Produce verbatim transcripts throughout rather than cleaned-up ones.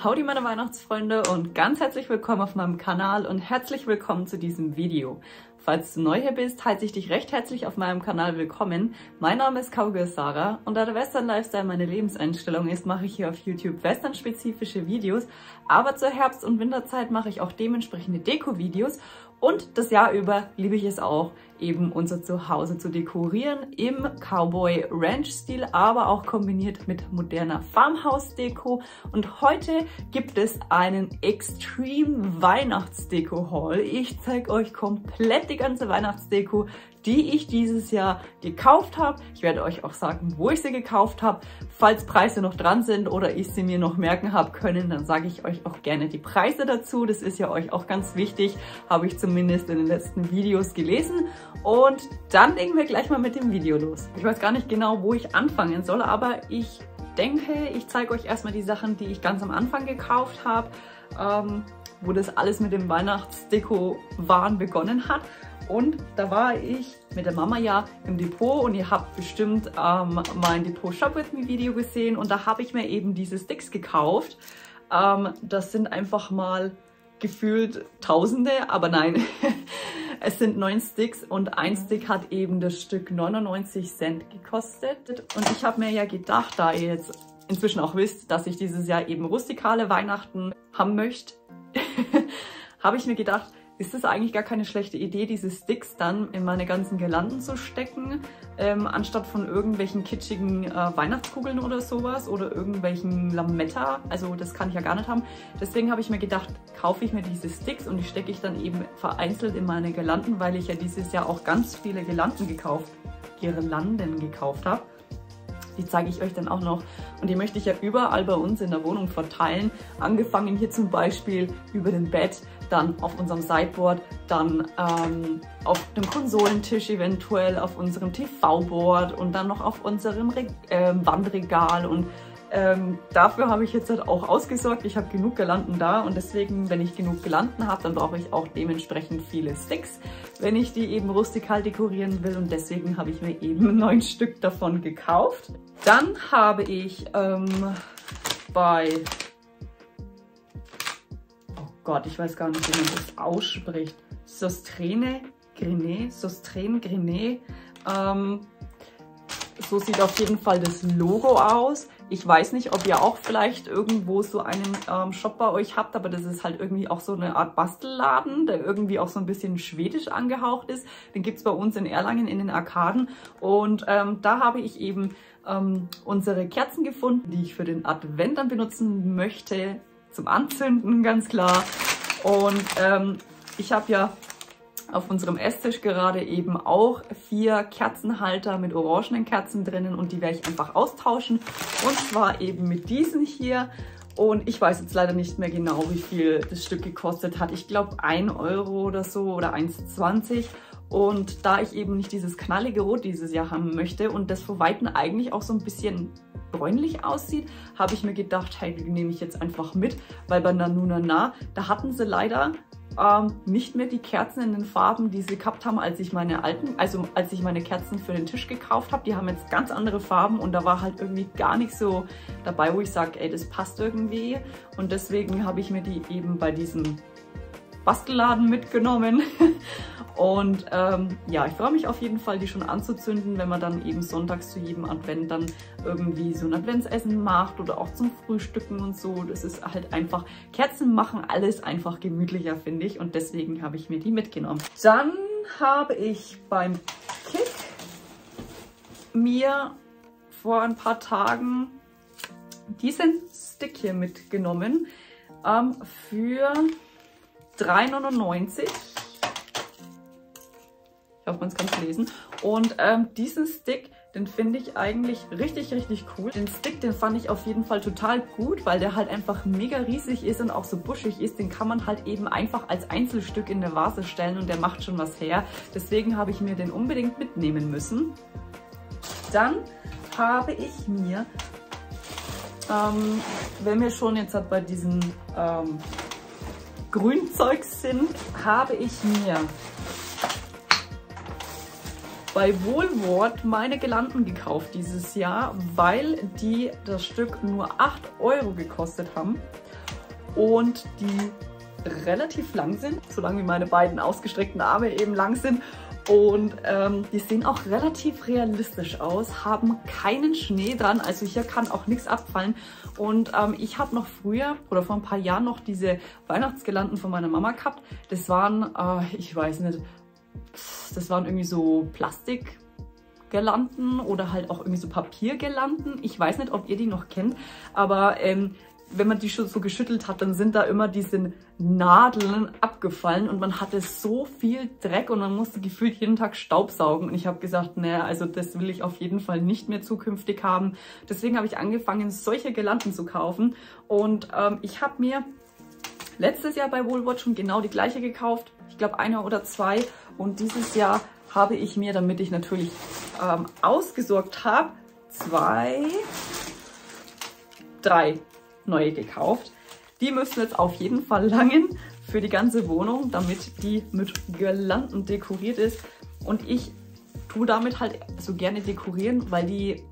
Howdy meine Weihnachtsfreunde und ganz herzlich willkommen auf meinem Kanal und herzlich willkommen zu diesem Video. Falls du neu hier bist, heiße ich dich recht herzlich auf meinem Kanal willkommen. Mein Name ist Cowgirl Sarah und da der Western Lifestyle meine Lebenseinstellung ist, mache ich hier auf YouTube Western-spezifische Videos, aber zur Herbst- und Winterzeit mache ich auch dementsprechende Deko-Videos und das Jahr über liebe ich es auch, eben unser Zuhause zu dekorieren im Cowboy-Ranch-Stil, aber auch kombiniert mit moderner Farmhouse-Deko. Und heute gibt es einen Extreme Weihnachtsdeko-Haul. Ich zeige euch komplett die ganze Weihnachtsdeko, die ich dieses Jahr gekauft habe. Ich werde euch auch sagen, wo ich sie gekauft habe. Falls Preise noch dran sind oder ich sie mir noch merken habe können, dann sage ich euch auch gerne die Preise dazu. Das ist ja euch auch ganz wichtig, habe ich zumindest in den letzten Videos gelesen. Und dann legen wir gleich mal mit dem Video los. Ich weiß gar nicht genau, wo ich anfangen soll, aber ich denke, ich zeige euch erstmal die Sachen, die ich ganz am Anfang gekauft habe, ähm, wo das alles mit dem Weihnachtsdeko-Wahn begonnen hat. Und da war ich mit der Mama ja im Depot und ihr habt bestimmt ähm, mein Depot Shop With Me Video gesehen und da habe ich mir eben diese Sticks gekauft. Ähm, das sind einfach mal gefühlt Tausende, aber nein, es sind neun Sticks und ein Stick hat eben das Stück neunundneunzig Cent gekostet. Und ich habe mir ja gedacht, da ihr jetzt inzwischen auch wisst, dass ich dieses Jahr eben rustikale Weihnachten haben möchte, habe ich mir gedacht, ist es eigentlich gar keine schlechte Idee, diese Sticks dann in meine ganzen Girlanden zu stecken, ähm, anstatt von irgendwelchen kitschigen äh, Weihnachtskugeln oder sowas oder irgendwelchen Lametta. Also das kann ich ja gar nicht haben. Deswegen habe ich mir gedacht, kaufe ich mir diese Sticks und die stecke ich dann eben vereinzelt in meine Girlanden, weil ich ja dieses Jahr auch ganz viele Girlanden gekauft, Girlanden gekauft habe. Die zeige ich euch dann auch noch und die möchte ich ja überall bei uns in der Wohnung verteilen. Angefangen hier zum Beispiel über dem Bett, dann auf unserem Sideboard, dann ähm, auf dem Konsolentisch eventuell, auf unserem T V-Board und dann noch auf unserem Re äh, Wandregal. Und ähm, dafür habe ich jetzt halt auch ausgesorgt. Ich habe genug Girlanden da und deswegen, wenn ich genug Girlanden habe, dann brauche ich auch dementsprechend viele Sticks, wenn ich die eben rustikal dekorieren will. Und deswegen habe ich mir eben neun Stück davon gekauft. Dann habe ich ähm, bei... Gott, ich weiß gar nicht, wie man das ausspricht. Sostrene Grenet, Sostrene Grenet. Ähm, so sieht auf jeden Fall das Logo aus. Ich weiß nicht, ob ihr auch vielleicht irgendwo so einen ähm, Shop bei euch habt, aber das ist halt irgendwie auch so eine Art Bastelladen, der irgendwie auch so ein bisschen schwedisch angehaucht ist. Den gibt es bei uns in Erlangen in den Arkaden. Und ähm, da habe ich eben ähm, unsere Kerzen gefunden, die ich für den Advent dann benutzen möchte. Zum Anzünden, ganz klar. Und ähm, ich habe ja auf unserem Esstisch gerade eben auch vier Kerzenhalter mit orangenen Kerzen drinnen und die werde ich einfach austauschen. Und zwar eben mit diesen hier. Und ich weiß jetzt leider nicht mehr genau, wie viel das Stück gekostet hat. Ich glaube ein Euro oder so oder eins zwanzig. Und da ich eben nicht dieses knallige Rot dieses Jahr haben möchte und das von Weitem eigentlich auch so ein bisschen bräunlich aussieht, habe ich mir gedacht, hey, die nehme ich jetzt einfach mit, weil bei Nanunana, da hatten sie leider ähm, nicht mehr die Kerzen in den Farben, die sie gehabt haben, als ich meine alten, also als ich meine Kerzen für den Tisch gekauft habe. Die haben jetzt ganz andere Farben und da war halt irgendwie gar nicht so dabei, wo ich sage, ey, das passt irgendwie. Und deswegen habe ich mir die eben bei diesem Bastelladen mitgenommen. Und ähm, ja, ich freue mich auf jeden Fall, die schon anzuzünden, wenn man dann eben sonntags zu jedem Advent dann irgendwie so ein Adventsessen macht oder auch zum Frühstücken und so. Das ist halt einfach, Kerzen machen alles einfach gemütlicher, finde ich. Und deswegen habe ich mir die mitgenommen. Dann habe ich beim Kick mir vor ein paar Tagen diesen Stick hier mitgenommen ähm, für drei neunundneunzig. Ich hoffe, man kann es lesen. Und ähm, diesen Stick, den finde ich eigentlich richtig, richtig cool. Den Stick, den fand ich auf jeden Fall total gut, weil der halt einfach mega riesig ist und auch so buschig ist. Den kann man halt eben einfach als Einzelstück in der Vase stellen und der macht schon was her. Deswegen habe ich mir den unbedingt mitnehmen müssen. Dann habe ich mir, ähm, wenn wir schon jetzt halt bei diesen ähm, Grünzeugs sind, habe ich mir bei Woolworth meine Girlanden gekauft dieses Jahr, weil die das Stück nur acht Euro gekostet haben. und die relativ lang sind, so lang wie meine beiden ausgestreckten Arme eben lang sind. Und ähm, die sehen auch relativ realistisch aus, haben keinen Schnee dran, also hier kann auch nichts abfallen. Und ähm, ich habe noch früher oder vor ein paar Jahren noch diese Weihnachtsgirlanden von meiner Mama gehabt. Das waren, äh, ich weiß nicht, das waren irgendwie so Plastikgirlanden oder halt auch irgendwie so Papiergirlanden. Ich weiß nicht, ob ihr die noch kennt, aber ähm, wenn man die schon so geschüttelt hat, dann sind da immer diese Nadeln abgefallen und man hatte so viel Dreck und man musste gefühlt jeden Tag Staubsaugen. Und ich habe gesagt, naja, also das will ich auf jeden Fall nicht mehr zukünftig haben. Deswegen habe ich angefangen, solche Girlanden zu kaufen. Und ähm, ich habe mir letztes Jahr bei Woolworth schon genau die gleiche gekauft. Ich glaube eine oder zwei. Und dieses Jahr habe ich mir, damit ich natürlich ähm, ausgesorgt habe, zwei, drei neue gekauft. Die müssen jetzt auf jeden Fall langen für die ganze Wohnung, damit die mit Girlanden dekoriert ist. Und ich tue damit halt so gerne dekorieren, weil die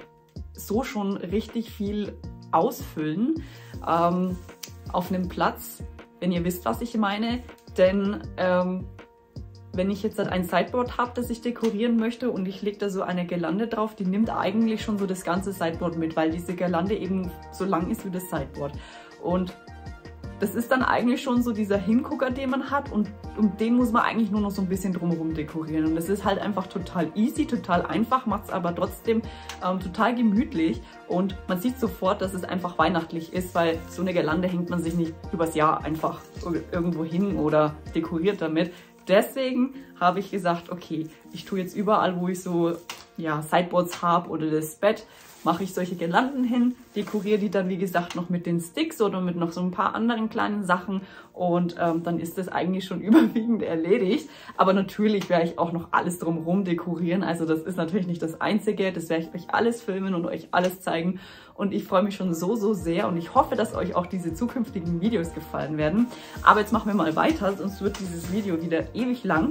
so schon richtig viel ausfüllen ähm, auf einem Platz, wenn ihr wisst, was ich meine. Denn ähm, wenn ich jetzt ein Sideboard habe, das ich dekorieren möchte und ich lege da so eine Girlande drauf, die nimmt eigentlich schon so das ganze Sideboard mit, weil diese Girlande eben so lang ist wie das Sideboard. Und das ist dann eigentlich schon so dieser Hingucker, den man hat, und um den muss man eigentlich nur noch so ein bisschen drumherum dekorieren. Und das ist halt einfach total easy, total einfach, macht es aber trotzdem ähm, total gemütlich und man sieht sofort, dass es einfach weihnachtlich ist, weil so eine Girlande hängt man sich nicht übers Jahr einfach irgendwo hin oder dekoriert damit. Deswegen habe ich gesagt, okay, ich tue jetzt überall, wo ich so ja, Sideboards habe oder das Bett, mache ich solche Girlanden hin, dekoriere die dann wie gesagt noch mit den Sticks oder mit noch so ein paar anderen kleinen Sachen und ähm, dann ist das eigentlich schon überwiegend erledigt. Aber natürlich werde ich auch noch alles drumherum dekorieren, also das ist natürlich nicht das Einzige, das werde ich euch alles filmen und euch alles zeigen und ich freue mich schon so, so sehr und ich hoffe, dass euch auch diese zukünftigen Videos gefallen werden. Aber jetzt machen wir mal weiter, sonst wird dieses Video wieder ewig lang.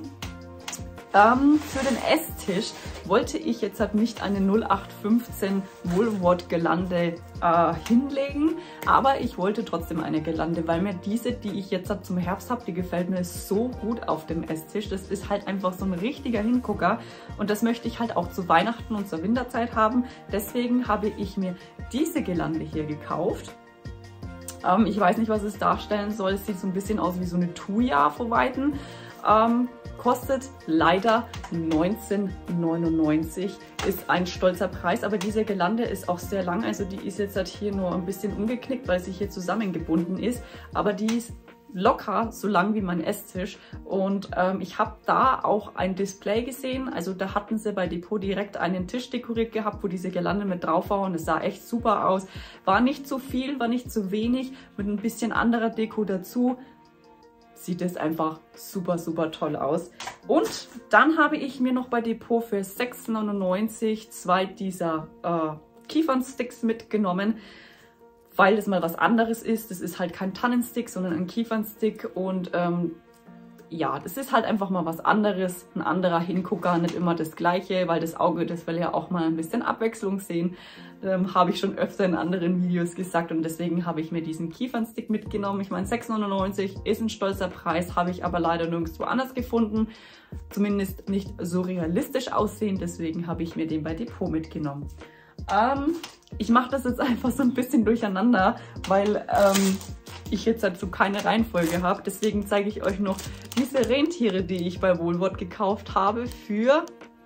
Ähm, für den Esstisch wollte ich jetzt halt nicht eine null acht fünfzehn Woolworth Girlande äh, hinlegen, aber ich wollte trotzdem eine Girlande, weil mir diese, die ich jetzt halt zum Herbst habe, die gefällt mir so gut auf dem Esstisch. Das ist halt einfach so ein richtiger Hingucker und das möchte ich halt auch zu Weihnachten und zur Winterzeit haben. Deswegen habe ich mir diese Girlande hier gekauft. Ähm, ich weiß nicht, was es darstellen soll. Es sieht so ein bisschen aus wie so eine Thuja von Weitem. Ähm, kostet leider neunzehn neunundneunzig, ist ein stolzer Preis, aber diese Girlande ist auch sehr lang, also die ist jetzt halt hier nur ein bisschen umgeknickt, weil sie hier zusammengebunden ist, aber die ist locker so lang wie mein Esstisch und ähm, ich habe da auch ein Display gesehen, also da hatten sie bei Depot direkt einen Tisch dekoriert gehabt, wo diese Girlande mit drauf war und es sah echt super aus, war nicht zu viel, war nicht zu wenig, mit ein bisschen anderer Deko dazu. Sieht es einfach super, super toll aus. Und dann habe ich mir noch bei Depot für sechs neunundneunzig zwei dieser äh, Kiefernsticks mitgenommen, weil das mal was anderes ist. Das ist halt kein Tannenstick, sondern ein Kiefernstick und ähm, ja, das ist halt einfach mal was anderes, ein anderer Hingucker, nicht immer das gleiche, weil das Auge, das will ja auch mal ein bisschen Abwechslung sehen, ähm, habe ich schon öfter in anderen Videos gesagt und deswegen habe ich mir diesen Kiefernstick mitgenommen. Ich meine, sechs neunundneunzig ist ein stolzer Preis, habe ich aber leider nirgendwo anders gefunden, zumindest nicht so realistisch aussehen, deswegen habe ich mir den bei Depot mitgenommen. Ähm, ich mache das jetzt einfach so ein bisschen durcheinander, weil ähm, ich jetzt dazu keine Reihenfolge habe. Deswegen zeige ich euch noch diese Rentiere, die ich bei Woolworth gekauft habe für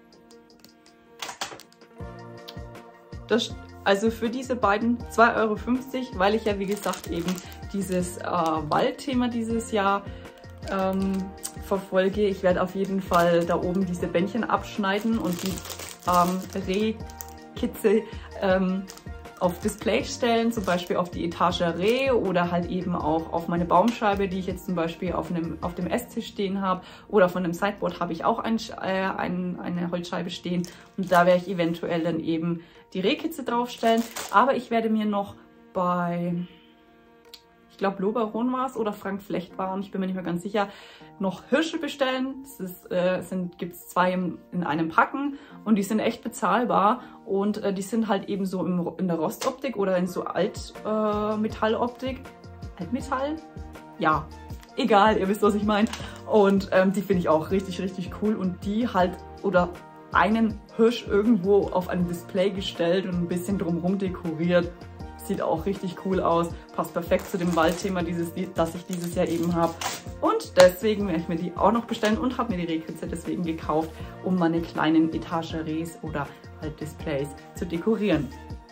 das, also für diese beiden zwei Euro fünfzig, weil ich ja wie gesagt eben dieses äh, Waldthema dieses Jahr ähm, verfolge. Ich werde auf jeden Fall da oben diese Bändchen abschneiden und die ähm, Rehkitze ähm, auf Display stellen, zum Beispiel auf die Etagere oder halt eben auch auf meine Baumscheibe, die ich jetzt zum Beispiel auf, einem, auf dem Esstisch stehen habe, oder von einem Sideboard habe ich auch ein, äh, ein, eine Holzscheibe stehen und da werde ich eventuell dann eben die Rehkitze draufstellen, aber ich werde mir noch bei, ich glaube Loberon war es oder Frank Flecht war und ich bin mir nicht mehr ganz sicher, noch Hirsche bestellen. Es äh, gibt es zwei im, in einem Packen und die sind echt bezahlbar und äh, die sind halt eben so im, in der Rostoptik oder in so Altmetalloptik. Altmetall? Ja, egal, ihr wisst, was ich meine. Und ähm, die finde ich auch richtig, richtig cool. Und die halt, oder einen Hirsch irgendwo auf ein Display gestellt und ein bisschen drumherum dekoriert. Sieht auch richtig cool aus. Passt perfekt zu dem Waldthema, dieses, das ich dieses Jahr eben habe. Und deswegen werde ich mir die auch noch bestellen und habe mir die Rehkitze deswegen gekauft, um meine kleinen Etageries oder halt Displays zu dekorieren.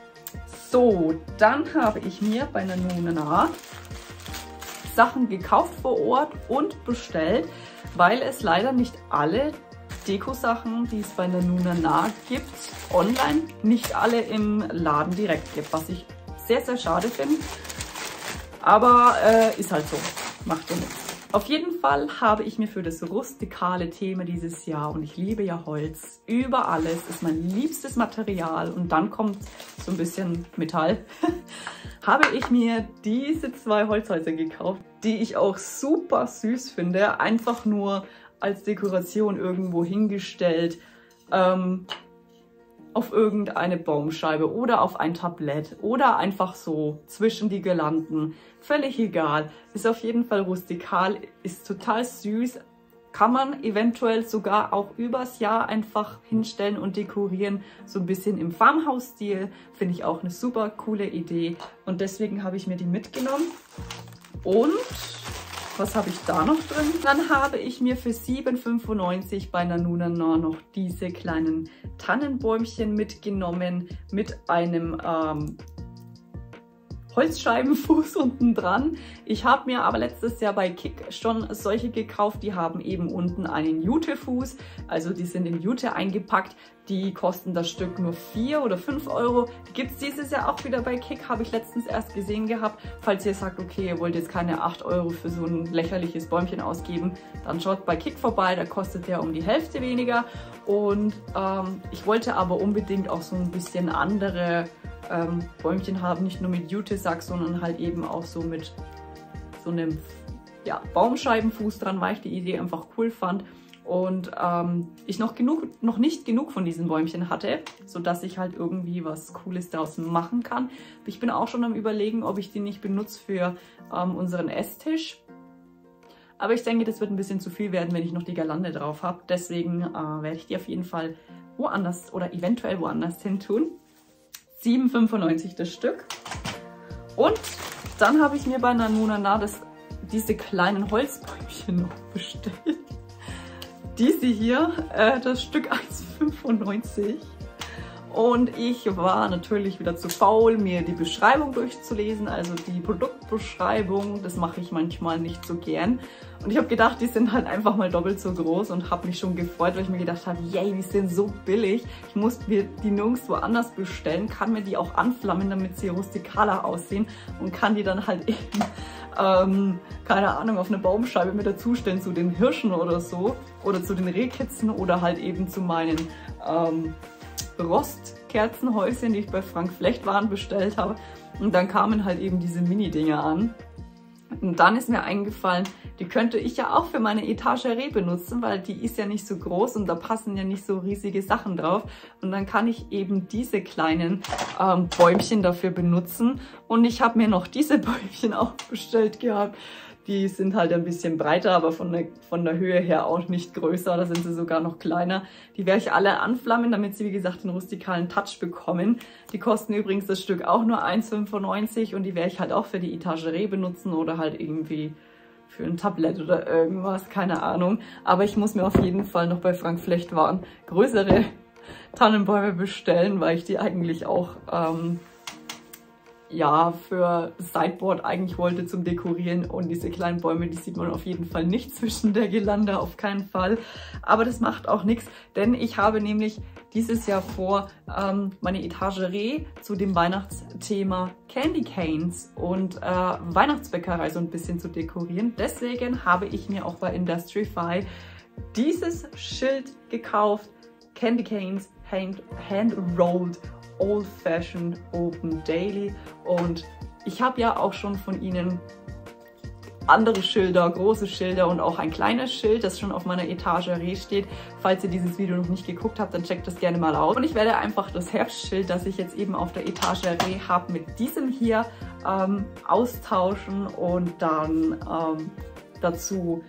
So, dann habe ich mir bei Nanunana Sachen gekauft vor Ort und bestellt, weil es leider nicht alle Deko-Sachen, die es bei Nanunana gibt, online nicht alle im Laden direkt gibt, was ich sehr, sehr schade finde. Aber äh, ist halt so, macht ja nichts. Auf jeden Fall habe ich mir für das rustikale Thema dieses Jahr, und ich liebe ja Holz über alles, ist mein liebstes Material und dann kommt so ein bisschen Metall, habe ich mir diese zwei Holzhäuser gekauft, die ich auch super süß finde, einfach nur als Dekoration irgendwo hingestellt, ähm, auf irgendeine Baumscheibe oder auf ein Tablett oder einfach so zwischen die Girlanden. Völlig egal. Ist auf jeden Fall rustikal, ist total süß. Kann man eventuell sogar auch übers Jahr einfach hinstellen und dekorieren. So ein bisschen im Farmhouse-Stil. Finde ich auch eine super coole Idee. Und deswegen habe ich mir die mitgenommen. Und was habe ich da noch drin? Dann habe ich mir für sieben fünfundneunzig bei Nanunana noch diese kleinen Tannenbäumchen mitgenommen mit einem ähm, Holzscheibenfuß unten dran. Ich habe mir aber letztes Jahr bei Kick schon solche gekauft. Die haben eben unten einen Jutefuß, also die sind in Jute eingepackt. Die kosten das Stück nur vier oder fünf Euro. Die gibt es dieses Jahr auch wieder bei Kick, habe ich letztens erst gesehen gehabt. Falls ihr sagt, okay, ihr wollt jetzt keine acht Euro für so ein lächerliches Bäumchen ausgeben, dann schaut bei Kick vorbei, da kostet der um die Hälfte weniger. Und ähm, ich wollte aber unbedingt auch so ein bisschen andere ähm, Bäumchen haben, nicht nur mit Jute-Sack, sondern halt eben auch so mit so einem ja, Baumscheibenfuß dran, weil ich die Idee einfach cool fand. Und ähm, ich noch, genug, noch nicht genug von diesen Bäumchen hatte, sodass ich halt irgendwie was Cooles daraus machen kann. Ich bin auch schon am Überlegen, ob ich die nicht benutze für ähm, unseren Esstisch. Aber ich denke, das wird ein bisschen zu viel werden, wenn ich noch die Girlande drauf habe. Deswegen äh, werde ich die auf jeden Fall woanders oder eventuell woanders hin tun. sieben fünfundneunzig das Stück. Und dann habe ich mir bei Nanunana das, diese kleinen Holzbäumchen noch bestellt. Diese hier, äh, das Stück eins fünfundneunzig. Und ich war natürlich wieder zu faul, mir die Beschreibung durchzulesen, also die Produktbeschreibung. Das mache ich manchmal nicht so gern. Und ich habe gedacht, die sind halt einfach mal doppelt so groß und habe mich schon gefreut, weil ich mir gedacht habe, yay, die sind so billig. Ich muss mir die nirgendwo anders bestellen, kann mir die auch anflammen, damit sie rustikaler aussehen und kann die dann halt eben, ähm, keine Ahnung, auf eine Baumscheibe mit dazustellen zu den Hirschen oder so oder zu den Rehkitzen oder halt eben zu meinen ähm, Rostkerzenhäuschen, die ich bei Frank Flechtwaren bestellt habe. Und dann kamen halt eben diese Mini-Dinger an. Und dann ist mir eingefallen, die könnte ich ja auch für meine Etagerie benutzen, weil die ist ja nicht so groß und da passen ja nicht so riesige Sachen drauf. Und dann kann ich eben diese kleinen ähm, Bäumchen dafür benutzen. Und ich habe mir noch diese Bäumchen auch bestellt gehabt. Die sind halt ein bisschen breiter, aber von der, von der Höhe her auch nicht größer. Da sind sie sogar noch kleiner. Die werde ich alle anflammen, damit sie, wie gesagt, den rustikalen Touch bekommen. Die kosten übrigens das Stück auch nur eins fünfundneunzig und die werde ich halt auch für die Etagerie benutzen oder halt irgendwie für ein Tablett oder irgendwas, keine Ahnung. Aber ich muss mir auf jeden Fall noch bei Frank Flechtwaren größere Tannenbäume bestellen, weil ich die eigentlich auch ähm, ja, für Sideboard eigentlich wollte zum Dekorieren. Und diese kleinen Bäume, die sieht man auf jeden Fall nicht zwischen der Girlande, auf keinen Fall. Aber das macht auch nichts, denn ich habe nämlich dieses Jahr vor, ähm, meine Etagerie zu dem Weihnachtsthema Candy Canes und äh, Weihnachtsbäckerei so ein bisschen zu dekorieren. Deswegen habe ich mir auch bei Industrify dieses Schild gekauft. Candy Canes Hand, hand Rolled Old Fashioned Open Daily. Und ich habe ja auch schon von ihnen andere Schilder, große Schilder und auch ein kleines Schild, das schon auf meiner Etagere steht. Falls ihr dieses Video noch nicht geguckt habt, dann checkt das gerne mal aus. Und ich werde einfach das Herbstschild, das ich jetzt eben auf der Etagere habe, mit diesem hier ähm, austauschen und dann ähm, dazu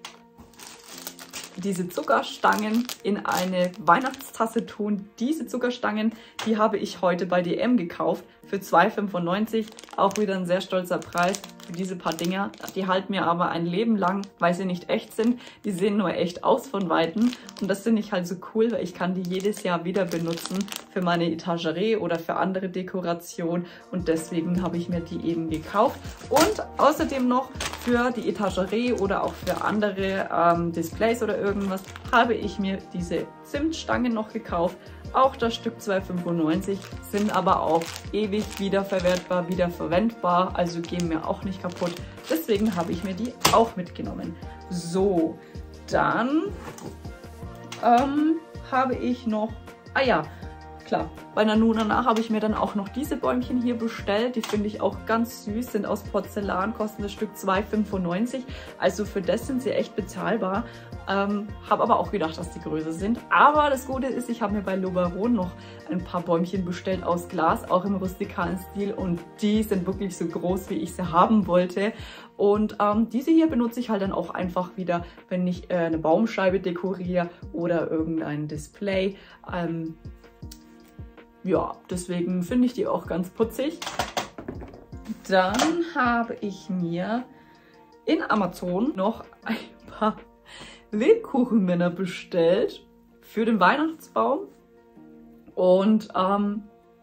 diese Zuckerstangen in eine Weihnachtstasse tun. Diese Zuckerstangen, die habe ich heute bei D M gekauft für zwei fünfundneunzig. Auch wieder ein sehr stolzer Preis für diese paar Dinger. Die halten mir aber ein Leben lang, weil sie nicht echt sind. Die sehen nur echt aus von Weitem. Und das finde ich halt so cool, weil ich kann die jedes Jahr wieder benutzen für meine Etagere oder für andere Dekoration. Und deswegen habe ich mir die eben gekauft. Und außerdem noch für die Etagere oder auch für andere ähm, Displays oder irgendwas habe ich mir diese Zimtstangen noch gekauft. Auch das Stück zwei fünfundneunzig, sind aber auch ewig wiederverwertbar, wiederverwendbar, also gehen mir auch nicht kaputt. Deswegen habe ich mir die auch mitgenommen. So, dann ähm, habe ich noch, ah ja, klar, bei Nanu Nana habe ich mir dann auch noch diese Bäumchen hier bestellt. Die finde ich auch ganz süß, sind aus Porzellan, kosten das Stück zwei fünfundneunzig. Also für das sind sie echt bezahlbar. Ähm, habe aber auch gedacht, dass die größer sind. Aber das Gute ist, ich habe mir bei Lobaron noch ein paar Bäumchen bestellt aus Glas, auch im rustikalen Stil. Und die sind wirklich so groß, wie ich sie haben wollte. Und ähm, diese hier benutze ich halt dann auch einfach wieder, wenn ich äh, eine Baumscheibe dekoriere oder irgendein Display. Ähm, Ja, deswegen finde ich die auch ganz putzig. Dann habe ich mir in Amazon noch ein paar Lebkuchenmänner bestellt für den Weihnachtsbaum. Und ähm,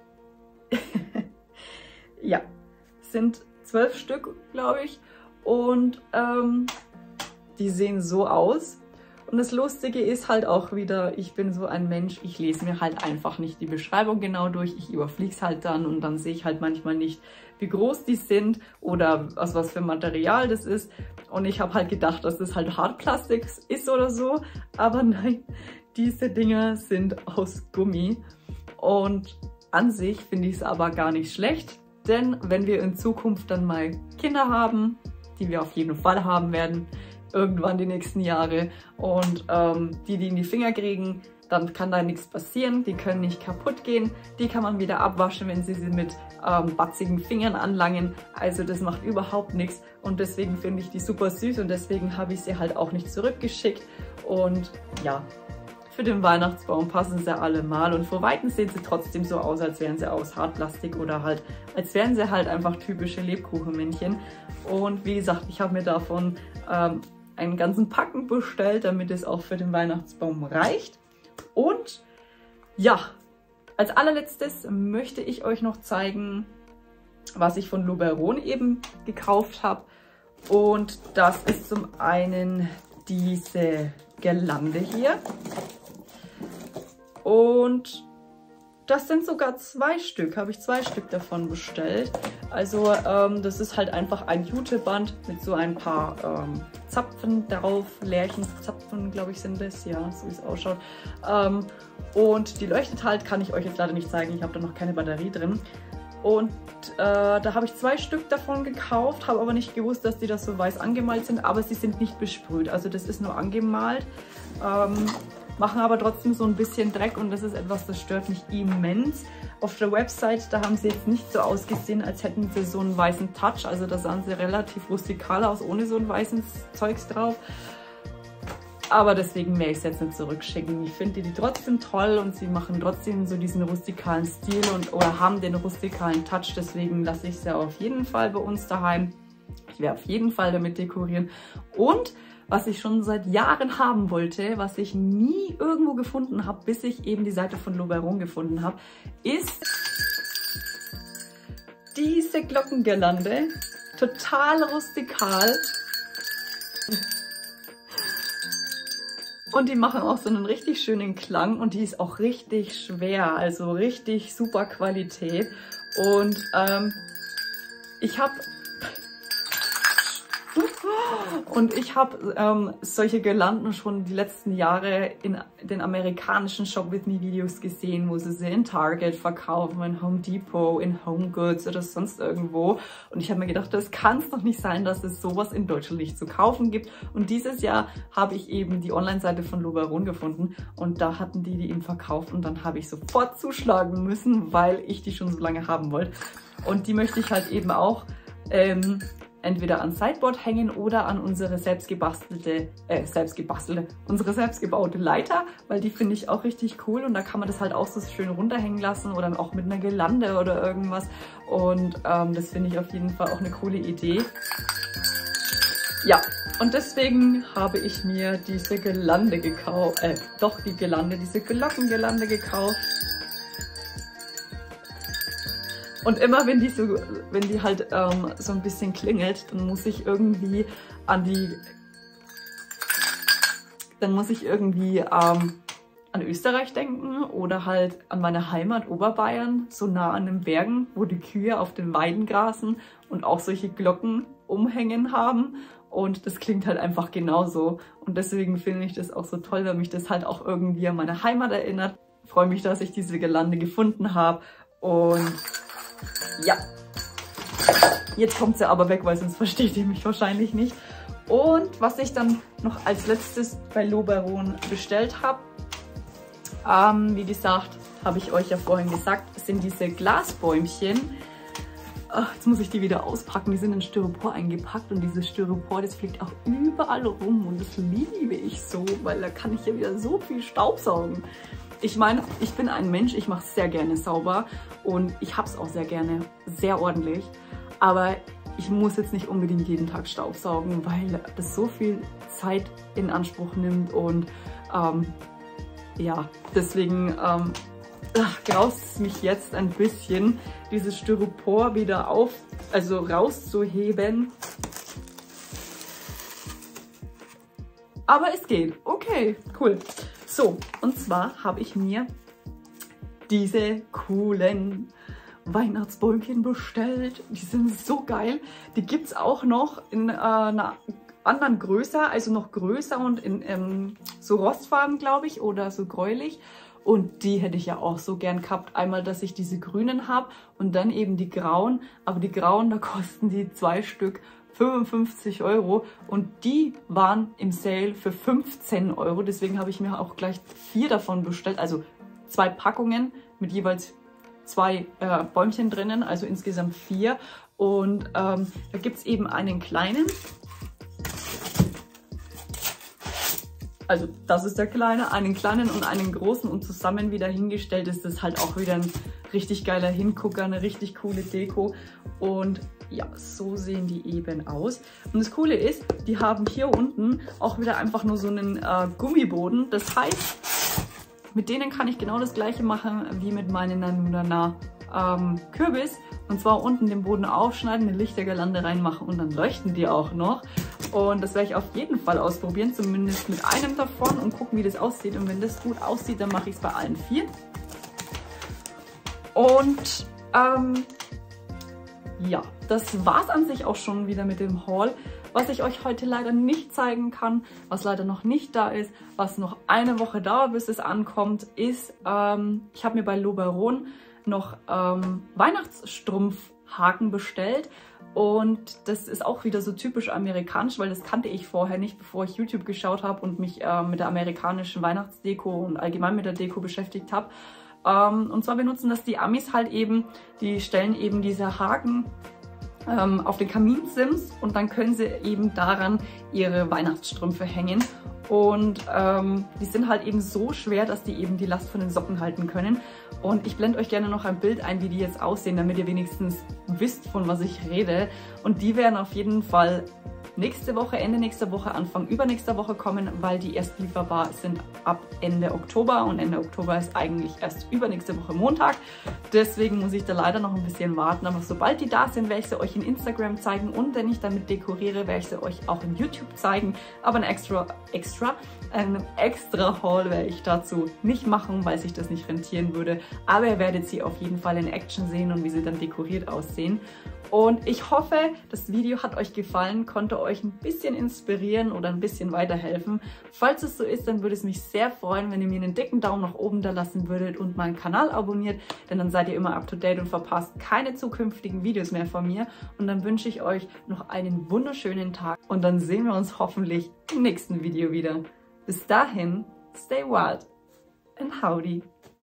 ja, sind zwölf Stück, glaube ich. Und ähm, die sehen so aus. Und das Lustige ist halt auch wieder, ich bin so ein Mensch, ich lese mir halt einfach nicht die Beschreibung genau durch. Ich überfliege es halt dann und dann sehe ich halt manchmal nicht, wie groß die sind oder aus was für Material das ist. Und ich habe halt gedacht, dass das halt Hartplastik ist oder so. Aber nein, diese Dinger sind aus Gummi. Und an sich finde ich es aber gar nicht schlecht. Denn wenn wir in Zukunft dann mal Kinder haben, die wir auf jeden Fall haben werden, irgendwann die nächsten Jahre und ähm, die, die in die Finger kriegen, dann kann da nichts passieren, die können nicht kaputt gehen, die kann man wieder abwaschen, wenn sie sie mit ähm, batzigen Fingern anlangen, also das macht überhaupt nichts und deswegen finde ich die super süß und deswegen habe ich sie halt auch nicht zurückgeschickt und ja, für den Weihnachtsbaum passen sie alle mal und vor Weitem sehen sie trotzdem so aus, als wären sie aus Hartplastik oder halt, als wären sie halt einfach typische Lebkuchenmännchen und wie gesagt, ich habe mir davon ähm, einen ganzen Packen bestellt, damit es auch für den Weihnachtsbaum reicht. Und ja, als allerletztes möchte ich euch noch zeigen, was ich von Lobaron eben gekauft habe. Und das ist zum einen diese Girlande hier. Und das sind sogar zwei Stück, habe ich zwei Stück davon bestellt. Also ähm, das ist halt einfach ein Juteband mit so ein paar ähm, Zapfen darauf, Lärchenzapfen, glaube ich, sind das, ja, so wie es ausschaut. Ähm, und die leuchtet halt, kann ich euch jetzt leider nicht zeigen, ich habe da noch keine Batterie drin. Und äh, da habe ich zwei Stück davon gekauft, habe aber nicht gewusst, dass die da so weiß angemalt sind, aber sie sind nicht besprüht, also das ist nur angemalt. Ähm, machen aber trotzdem so ein bisschen Dreck und das ist etwas, das stört mich immens. Auf der Website, da haben sie jetzt nicht so ausgesehen, als hätten sie so einen weißen Touch, also da sahen sie relativ rustikal aus, ohne so ein weißes Zeugs drauf. Aber deswegen werde ich es jetzt nicht zurückschicken. Ich finde die trotzdem toll und sie machen trotzdem so diesen rustikalen Stil und oder haben den rustikalen Touch, deswegen lasse ich sie auf jeden Fall bei uns daheim. Ich werde auf jeden Fall damit dekorieren und was ich schon seit Jahren haben wollte, was ich nie irgendwo gefunden habe, bis ich eben die Seite von Lobaron gefunden habe, ist diese Glockengirlande. Total rustikal. Und die machen auch so einen richtig schönen Klang und die ist auch richtig schwer, also richtig super Qualität. Und ähm, ich habe... Und ich habe ähm, solche Girlanden schon die letzten Jahre in den amerikanischen Shop With Me Videos gesehen, wo sie sie in Target verkaufen, in Home Depot, in Home Goods oder sonst irgendwo. Und ich habe mir gedacht, das kann es doch nicht sein, dass es sowas in Deutschland nicht zu kaufen gibt. Und dieses Jahr habe ich eben die Online-Seite von Lobaron gefunden und da hatten die die eben verkauft und dann habe ich sofort zuschlagen müssen, weil ich die schon so lange haben wollte. Und die möchte ich halt eben auch ähm, entweder ans Sideboard hängen oder an unsere selbstgebastelte, äh, selbstgebastelte, unsere selbstgebaute Leiter, weil die finde ich auch richtig cool und da kann man das halt auch so schön runterhängen lassen oder auch mit einer Girlande oder irgendwas und ähm, das finde ich auf jeden Fall auch eine coole Idee. Ja, und deswegen habe ich mir diese Girlande gekauft, äh, doch die Girlande, diese Glockengirlande gekauft. Und immer wenn die so, wenn die halt ähm, so ein bisschen klingelt, dann muss ich irgendwie an die, dann muss ich irgendwie ähm, an Österreich denken oder halt an meine Heimat Oberbayern, so nah an den Bergen, wo die Kühe auf den Weiden grasen und auch solche Glocken umhängen haben. Und das klingt halt einfach genauso. Und deswegen finde ich das auch so toll, weil mich das halt auch irgendwie an meine Heimat erinnert. Ich freue mich, dass ich diese Girlande gefunden habe und ja, jetzt kommt sie aber weg, weil sonst versteht ihr mich wahrscheinlich nicht. Und was ich dann noch als letztes bei Lobaron bestellt habe, ähm, wie gesagt, habe ich euch ja vorhin gesagt, sind diese Glasbäumchen. Ach, jetzt muss ich die wieder auspacken, die sind in Styropor eingepackt und dieses Styropor, das fliegt auch überall rum und das liebe ich so, weil da kann ich ja wieder so viel Staubsaugen. Ich meine, ich bin ein Mensch, ich mache sehr gerne sauber und ich habe es auch sehr gerne, sehr ordentlich. Aber ich muss jetzt nicht unbedingt jeden Tag Staubsaugen, weil das so viel Zeit in Anspruch nimmt und ähm, ja, deswegen ähm, graust es mich jetzt ein bisschen, dieses Styropor wieder auf, also rauszuheben. Aber es geht. Okay, cool. So, und zwar habe ich mir diese coolen Weihnachtsbäumchen bestellt. Die sind so geil. Die gibt es auch noch in äh, einer anderen Größe, also noch größer und in ähm, so rostfarben, glaube ich, oder so gräulich. Und die hätte ich ja auch so gern gehabt. Einmal, dass ich diese grünen habe und dann eben die grauen. Aber die grauen, da kosten die zwei Stück fünfundfünfzig Euro und die waren im Sale für fünfzehn Euro. Deswegen habe ich mir auch gleich vier davon bestellt. Also zwei Packungen mit jeweils zwei äh, Bäumchen drinnen, also insgesamt vier. Und ähm, da gibt es eben einen kleinen. Also das ist der kleine, einen kleinen und einen großen und zusammen wieder hingestellt ist das halt auch wieder ein richtig geiler Hingucker, eine richtig coole Deko und ja, so sehen die eben aus. Und das Coole ist, die haben hier unten auch wieder einfach nur so einen äh, Gummiboden. Das heißt, mit denen kann ich genau das gleiche machen wie mit meinen Nanunana ähm, Kürbis. Und zwar unten den Boden aufschneiden, eine Lichtergirlande reinmachen und dann leuchten die auch noch. Und das werde ich auf jeden Fall ausprobieren, zumindest mit einem davon und gucken, wie das aussieht. Und wenn das gut aussieht, dann mache ich es bei allen vier. Und ähm, ja, das war es an sich auch schon wieder mit dem Haul. Was ich euch heute leider nicht zeigen kann, was leider noch nicht da ist, was noch eine Woche dauert, bis es ankommt, ist, ähm, ich habe mir bei Lobaron noch ähm, Weihnachtsstrumpfhaken bestellt. Und das ist auch wieder so typisch amerikanisch, weil das kannte ich vorher nicht, bevor ich YouTube geschaut habe und mich äh, mit der amerikanischen Weihnachtsdeko und allgemein mit der Deko beschäftigt habe. Ähm, und zwar benutzen das die Amis halt eben, die stellen eben diese Haken ähm, auf den Kaminsims und dann können sie eben daran ihre Weihnachtsstrümpfe hängen. Und ähm, die sind halt eben so schwer, dass die eben die Last von den Socken halten können. Und ich blende euch gerne noch ein Bild ein, wie die jetzt aussehen, damit ihr wenigstens wisst, von was ich rede. Und die werden auf jeden Fall nächste Woche, Ende nächster Woche, Anfang übernächster Woche kommen, weil die erst lieferbar sind ab Ende Oktober. Und Ende Oktober ist eigentlich erst übernächste Woche Montag. Deswegen muss ich da leider noch ein bisschen warten. Aber sobald die da sind, werde ich sie euch in Instagram zeigen. Und wenn ich damit dekoriere, werde ich sie euch auch in YouTube zeigen. Aber ein extra, extra, ein extra Haul werde ich dazu nicht machen, weil sich das nicht rentieren würde. Aber ihr werdet sie auf jeden Fall in Action sehen und wie sie dann dekoriert aussehen. Und ich hoffe, das Video hat euch gefallen, konnte euch ein bisschen inspirieren oder ein bisschen weiterhelfen. Falls es so ist, dann würde es mich sehr freuen, wenn ihr mir einen dicken Daumen nach oben da lassen würdet und meinen Kanal abonniert, denn dann seid ihr immer up to date und verpasst keine zukünftigen Videos mehr von mir. Und dann wünsche ich euch noch einen wunderschönen Tag und dann sehen wir uns hoffentlich im nächsten Video wieder. Bis dahin, stay wild and howdy!